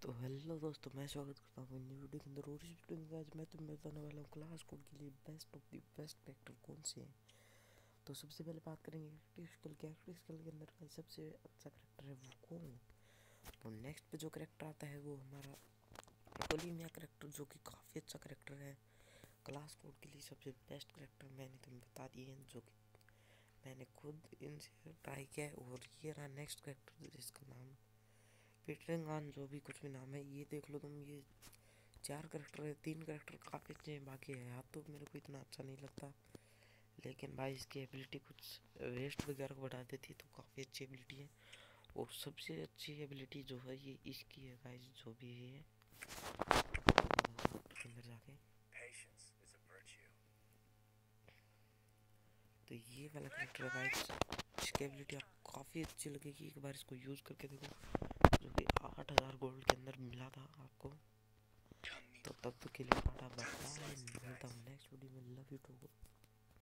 तो हेलो दोस्तों, मैं स्वागत करता हूँ न्यू वीडियो के अंदर। और इस वीडियो में आज मैं तुम्हें बताने वाला हूँ क्लास कोड के लिए best of the best character कौन से हैं। तो सबसे पहले बात करेंगे कैरेक्टर स्किल के अंदर का सबसे अच्छा कैरेक्टर है वो कौन। तो नेक्स्ट पे जो कैरेक्टर आता है वो हमारा कोलिमिया कैरेक्टर, जो कि काफ़ी अच्छा कैरेक्टर है। क्लास कोड के लिए सबसे बेस्ट कैरेक्टर मैंने तुम्हें बता दिए हैं, जो कि मैंने खुद इनसे ट्राई किया है। और ये रहा नेक्स्ट कैरेक्टर जिसका नाम पीटरिंगान, जो भी कुछ भी नाम है, ये देख लो तुम। ये 4 कैरेक्टर है, 3 कैरेक्टर काफ़ी अच्छे हैं, बाकी है याद तो मेरे को इतना अच्छा नहीं लगता। लेकिन भाई इसकी एबिलिटी कुछ वेस्ट वगैरह को बढ़ा देती है, तो काफ़ी अच्छी एबिलिटी है। और सबसे अच्छी एबिलिटी जो है ये इसकी है गाइस, जो भी है अंदर जाके तो ये वाला कैरेक्टर है गाइस, इसकी एबिलिटी आपको काफ़ी अच्छी लगेगी। एक बार इसको यूज़ करके देखो, जो कि 8000 गोल्ड के अंदर मिला था आपको। तो तब तक के लिए टाटा बाय बाय, मिलता हूँ नेक्स्ट वीडियो में। Love you to.